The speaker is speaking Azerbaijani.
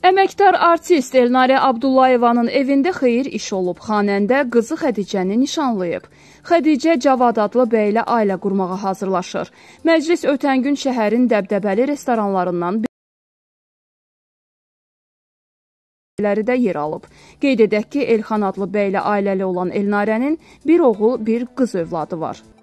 Əməkdar artist Elnarə Abdullayevanın evində xeyir iş olub. Xanəndə qızı Xədicəni nişanlayıb. Xədicə Cavad adlı bəylə ailə qurmağa hazırlaşır. Məclis ötən gün şəhərin dəbdəbəli restoranlarından biriləri də yer alıb. Qeyd edək ki, Elxan adlı bəylə ailəli olan Elnarənin bir oğul, bir qız övladı var.